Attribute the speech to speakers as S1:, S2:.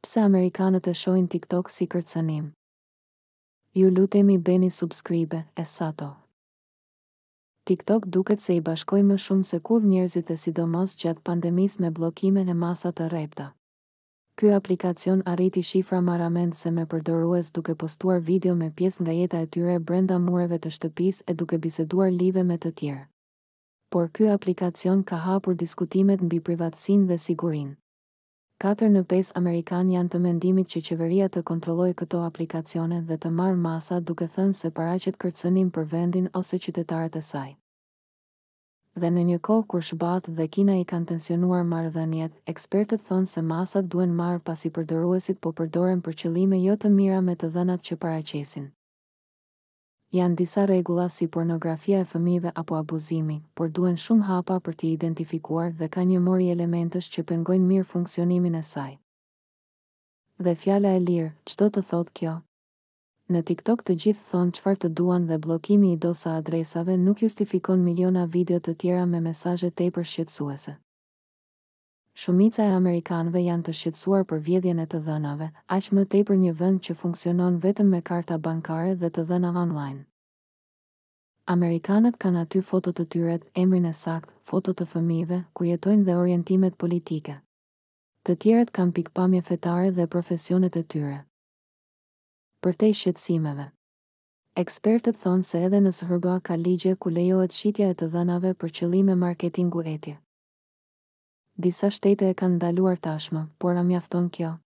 S1: Pse amerikanët e shohin TikTok si kërcënim? Ju lutemi bëni subscribe, Essato. TikTok duket se I bashkoi më shumë se kur njerëzit e sidomos gjatë pandemisë me bllokime e masa të rrepta. Ky aplikacion arriti shifra marramendse me përdorues duke postuar video me pjesë nga jeta e tyre brenda mureve të shtëpisë e duke biseduar live me të tjerë. Por ky aplikacion ka hapur diskutimet mbi privatësinë dhe sigurinë. 4 në 5 amerikanë janë të mendimit që qeveria të kontrollojë këto aplikacione dhe të marrë masa duke thënë se paraqet kërcënim për vendin ose qytetarët e saj. Dhe në një kohë kur SBA-t dhe Kina I kanë tensionuar marrëdhëniet, ekspertët thonë se masat duhen marrë pasi përdoruesit po përdoren për qëllime jo të mira me të dhënat që paraqesin. Janë disa rregulla si pornografia e fëmijëve apo abuzimi, por duhen shumë hapa për t'i identifikuar dhe ka një mori elementësh që pengojnë mirë funksionimin e saj. Dhe fjala e lirë, çdo të thotë kjo? Në TikTok të gjithë thonë çfarë të duan dhe bllokimi I dosa adresave nuk justifikon miliona video të tjera me mesazhe tepër shqetësuese. Shumica e amerikanëve janë të shqetësuar për vjedhjen e të dhënave, aq më tepër një vend që funksionon vetëm me karta bankare dhe të dhëna online. Amerikanët kanë aty foto të tyre, emrin e saktë, foto të fëmijëve, ku jetojnë dhe orientimet politike. Të tjerët kanë pikpamje fetare dhe profesionet e tyre. Përtej shqetësimeve. Ekspertët thonë se edhe në SBA ka ligje ku lejohet shitja e të dhënave për qëllime marketingu etje. Disa shtete e kanë ndaluar tashmë, por a mjafton kjo?